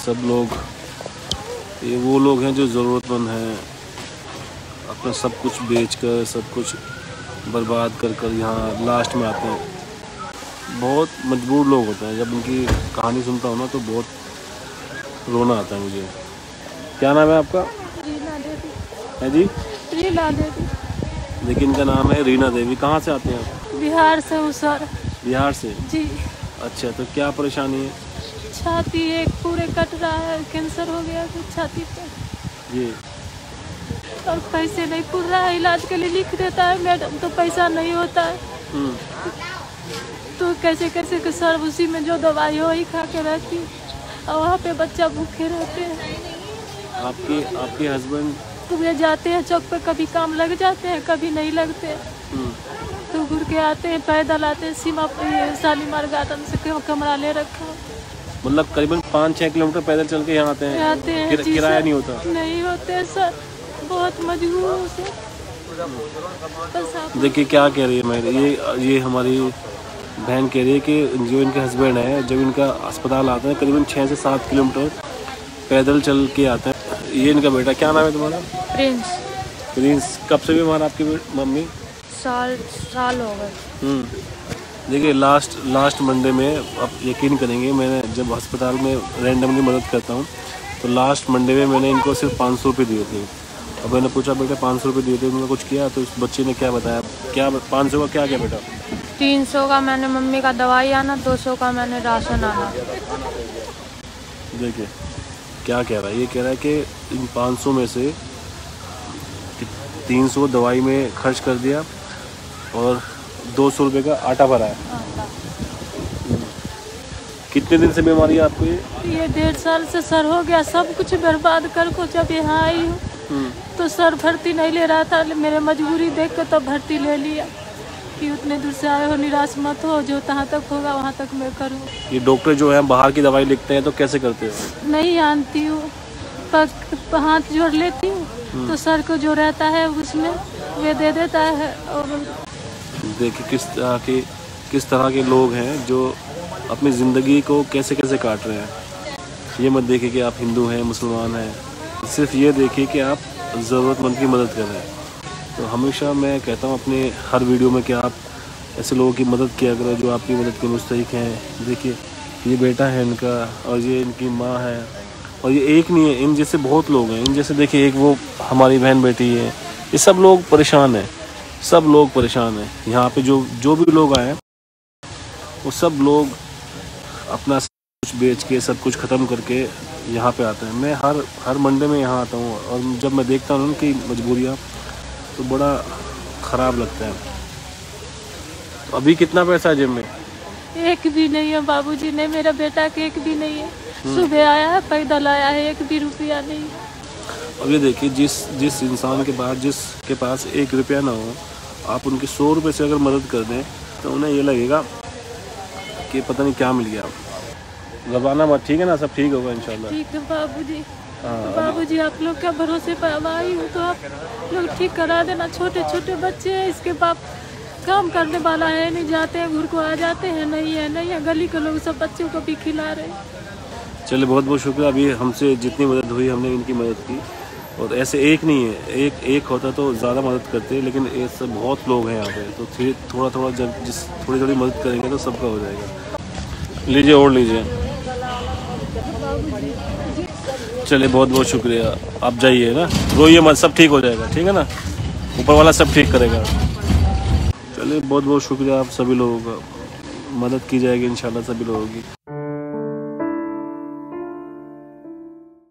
सब लोग, ये वो लोग हैं जो ज़रूरतमंद हैं, अपना सब कुछ बेचकर, सब कुछ बर्बाद कर कर यहाँ लास्ट में आते हैं। बहुत मजबूर लोग होते हैं। जब उनकी कहानी सुनता हूँ ना तो बहुत रोना आता है मुझे। क्या नाम है आपका? रीना देवी। है जी? रीना देवी। लेकिन इनका नाम है रीना देवी। कहाँ से आते हैं आप? बिहार से हूँ सर। बिहार से? जी। अच्छा, तो क्या परेशानी है? छाती एक पूरे कट रहा है, कैंसर हो गया फिर छाती पे जी। और पैसे नहीं पूर रहा है, इलाज के लिए लिख देता है मैडम तो पैसा नहीं होता है। तो कैसे कैसे के सर उसी में जो दवाई हो वही खा के रहती है और वहाँ पे बच्चा भूखे रहते हैं। आपके हस्बैंड सुबह जाते हैं चौक पे, कभी काम लग जाते हैं कभी नहीं लगते, तो घूर के आते हैं, पैदल आते हैं। सीमा पे शालीमार गार्डन से कमरा ले रखा। मतलब करीबन 5-6 किलोमीटर पैदल चल के यहाँ आते हैं? किराया नहीं होता? नहीं होते सर, बहुत मजबूर से। देखिए क्या कह रही है मैं, ये हमारी बहन कह रही है कि जो इनके हस्बैंड है, जब इनका अस्पताल आता है करीबन 6 से 7 किलोमीटर पैदल चल के आते हैं। ये इनका बेटा, क्या नाम है तुम्हारा? प्रिंस। प्रिंस। कब से बीमार आपकी मम्मी? साल हो गए। देखिए लास्ट मंडे में, आप यकीन करेंगे, मैंने जब अस्पताल में रैंडमली मदद करता हूँ तो लास्ट मंडे में मैंने इनको सिर्फ 500 रुपये दिए थे। अब मैंने पूछा बेटा 500 रुपये दिए थे, उन्होंने कुछ किया? तो इस बच्चे ने क्या बताया? क्या 500 का क्या बेटा? 300 का मैंने मम्मी का दवाई आना, 200 का मैंने राशन आना। देखिए क्या कह रहा है, ये कह रहा है कि इन 500 में से 300 दवाई में खर्च कर दिया और 200 रुपये का आटा भरा है। कितने दिन से बीमारी है आपको? ये 1.5 साल से सर हो गया, सब कुछ बर्बाद कर को जब यहाँ आई हूँ तो सर भर्ती नहीं ले रहा था। मेरे मजबूरी देख कर तो भर्ती ले लिया कि उतने दूर से आए हो, निराश मत हो, जो तहाँ तक होगा वहाँ तक मैं करूँ। ये डॉक्टर जो है बाहर की दवाई लिखते हैं तो कैसे करते हो? नहीं जानती हूँ, हाथ जोड़ लेती हूँ तो सर को जो रहता है उसमें वे दे देता है। और देखिए किस तरह के लोग हैं जो अपनी ज़िंदगी को कैसे कैसे काट रहे हैं। ये मत देखिए कि आप हिंदू हैं, मुसलमान हैं, सिर्फ ये देखिए कि आप ज़रूरतमंद की मदद कर रहे हैं। तो हमेशा मैं कहता हूँ अपने हर वीडियो में कि आप ऐसे लोगों की मदद किया करो जो आपकी मदद के मुस्तहिक हैं। देखिए ये बेटा है इनका और ये इनकी माँ है, और ये एक नहीं है, इन जैसे बहुत लोग हैं। इन जैसे देखिए एक वो हमारी बहन बेटी है। ये सब लोग परेशान हैं, सब लोग परेशान हैं। यहाँ पे जो भी लोग आए वो सब लोग अपना सब कुछ बेच के, सब कुछ ख़त्म करके यहाँ पे आते हैं। मैं हर मंडे में यहाँ आता हूँ और जब मैं देखता हूँ उनकी मजबूरियाँ तो बड़ा ख़राब लगता है। तो अभी कितना पैसा है जेब में? एक भी नहीं है बाबूजी, ने मेरा बेटा के एक भी नहीं है। सुबह आया है, पैदल आया है, एक भी रुपया नहीं। अब ये देखिए जिस इंसान के पास, जिसके पास 1 रुपया ना हो, आप उनके 100 रुपये से अगर मदद कर दें तो उन्हें ये लगेगा कि पता नहीं क्या मिल गया। घबराना मत, ठीक है ना? सब ठीक होगा इंशाल्लाह। ठीक है बाबूजी। बाबूजी आप लोग का भरोसे पर आई हूँ तो आप लोग ठीक करा देना। छोटे छोटे बच्चे हैं, इसके बाप काम करने वाला है नहीं, जाते हैं घूर को आ जाते हैं, नहीं है गली के लोग सब बच्चों को भी खिला रहे हैं। चलिए बहुत बहुत शुक्रिया। अभी हमसे जितनी मदद हुई हमने इनकी मदद की, और ऐसे एक नहीं है, एक होता तो ज़्यादा मदद करते, लेकिन ऐसे बहुत लोग हैं यहाँ पे। तो थोड़ा जब थोड़ी मदद करेंगे तो सबका हो जाएगा। लीजिए और लीजिए। चलिए बहुत बहुत शुक्रिया। आप जाइए ना, रोइए मत, सब ठीक हो जाएगा, ठीक है ना? ऊपर वाला सब ठीक करेगा। चलिए बहुत बहुत शुक्रिया आप सभी लोगों का, मदद की जाएगी इंशाल्लाह सभी लोगों की।